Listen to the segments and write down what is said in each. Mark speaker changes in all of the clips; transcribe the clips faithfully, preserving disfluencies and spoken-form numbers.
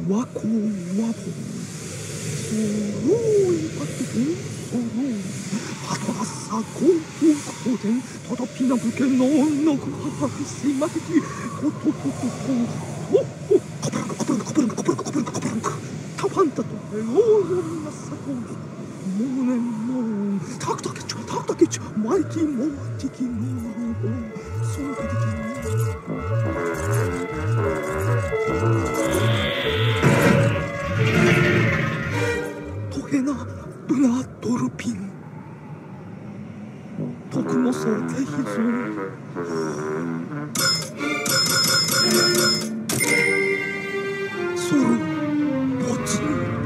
Speaker 1: わこわぼそろいパッケンそろはとはさこんとこうてんただピナブケののくははしまてきとととととおおカプランカプランカプランカプランカプランカプランカタファンタとえおよみなさともうねもうタクタケチュタクタケチュマイキーモアティキモアそのてきトヘナブナドルピン徳の総手ひずソロポツ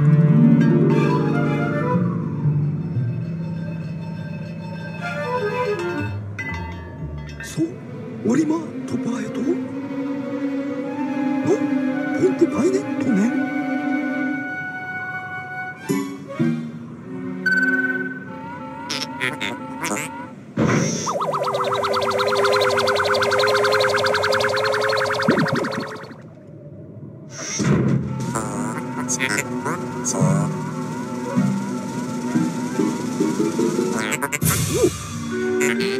Speaker 1: ソオリマトバエトのポンテバイネットネン
Speaker 2: Oh!